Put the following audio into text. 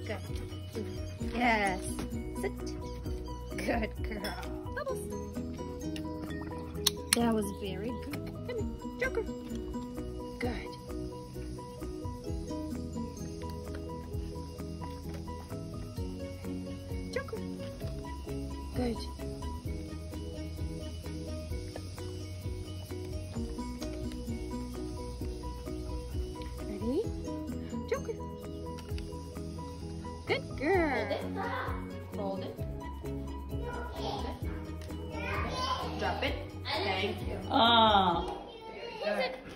Good. Yes. Sit. Good girl. Bubbles. That was very good. Come here, Joker. Good. Joker. Good. Ready? Joker. Good girl. Hold it. Hold it. Drop it. Thank you. Oh. Very good.